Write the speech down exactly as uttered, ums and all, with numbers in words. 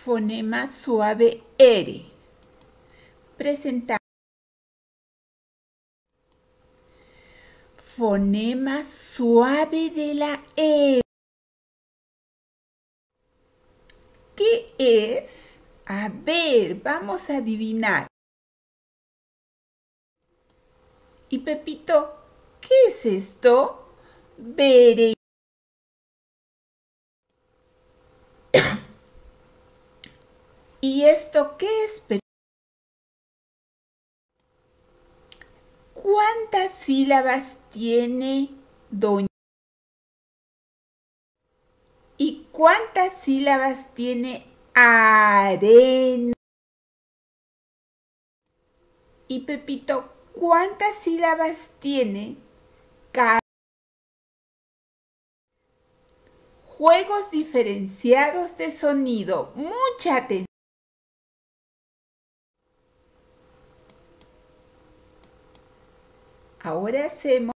Fonema suave R. Presentamos. Fonema suave de la R. ¿Qué es? A ver, vamos a adivinar. Y Pepito, ¿qué es esto? Veré. ¿Y esto qué es, Pepito? ¿Cuántas sílabas tiene doña? ¿Y cuántas sílabas tiene arena? Y Pepito, ¿cuántas sílabas tiene ca? Juegos diferenciados de sonido. Mucha atención. Ahora hacemos